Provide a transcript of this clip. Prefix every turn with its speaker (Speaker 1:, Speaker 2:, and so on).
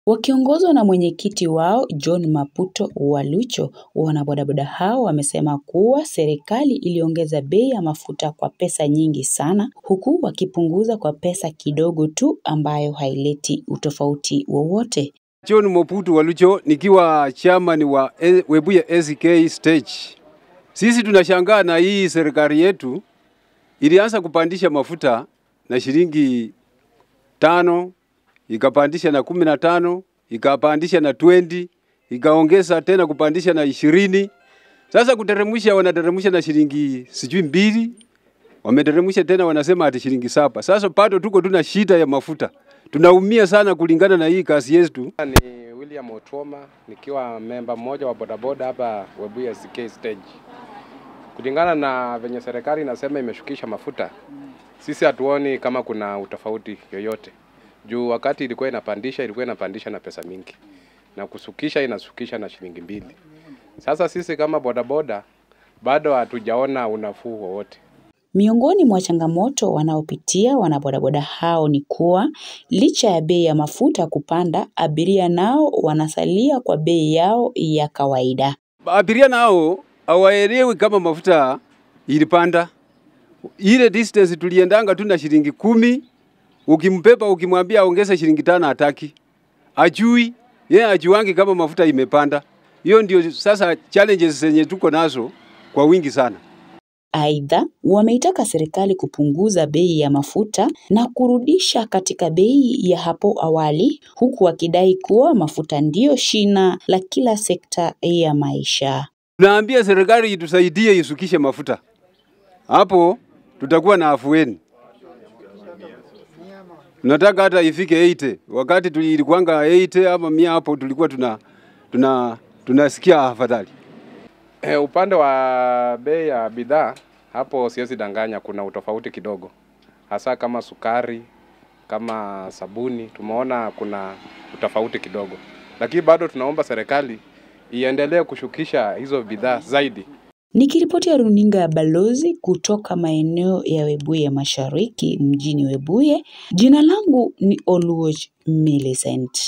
Speaker 1: Wakiongozwa na mwenyekiti wao John Maputo Walucho, wanabodaboda hao wamesema kuwa serikali iliongeza bei ya mafuta kwa pesa nyingi sana, huku wakipunguza kwa pesa kidogo tu ambayo haileti utofauti wowote.
Speaker 2: John Maputo Walucho nikiwa chairman wa Webuye SK stage. Sisi tunashangaa na hii serikali yetu ilianza kupandisha mafuta na shilingi 5, ikapandisha na 15, ikapandisha na 20, ikaongeza tena kupandisha na 20. Sasa kuteremsha wanateremsha na shilingi sijui 2, wameteremsha tena wanasema ati shilingi 7. Sasa bado tuko tuna shida ya mafuta. Tunaumia sana kulingana na hii kazi yetu.
Speaker 3: Ni William Otoma nikiwa member mmoja wa bodaboda hapa Webuye SK stage. Kulingana na venye serikali inasema imeshukisha mafuta, sisi hatuoni kama kuna utofauti yoyote. Juu wakati ilikuwa inapandisha na pesa mingi. Na kusukisha inasukisha na shilingi 2. Sasa sisi kama bodaboda bado hatujaona unafuu wowote.
Speaker 1: Miongoni mwa changamoto wanaopitia wanabodaboda hao ni kuwa licha ya bei ya mafuta kupanda, abiria nao wanasalia kwa bei yao ya kawaida.
Speaker 2: Abiria nao hawaelewi kama mafuta ilipanda. Ile distance tuliendanga tu na shilingi 10, ukimpepa ukimwambia ongeza shilingi 5 hataki. Ajui, yeye ajuangi kama mafuta imepanda. Hiyo ndio sasa challenges zenye tuko nazo kwa wingi sana.
Speaker 1: Aidha, wameitaka serikali kupunguza bei ya mafuta na kurudisha katika bei ya hapo awali, huku wakidai kuwa mafuta ndio shina la kila sekta ya maisha.
Speaker 2: Tunaambia serikali itusaidie isukishe mafuta. Hapo tutakuwa na afueni. Tunataka hata ifike 80. Wakati tulikuanga 80 ama 100 hapo tulikuwa tunasikia afadhali.
Speaker 3: Upande wa bei ya bidhaa hapo siwezi danganya kuna utofauti kidogo. Hasa kama sukari, kama sabuni, tumeona kuna utofauti kidogo. Lakini bado tunaomba serikali iendelee kushukisha hizo bidhaa zaidi.
Speaker 1: Nikiripotia runinga ya Balozi kutoka maeneo ya Webuye Mashariki mjini Webuye, jina langu ni Oluoch Millicent.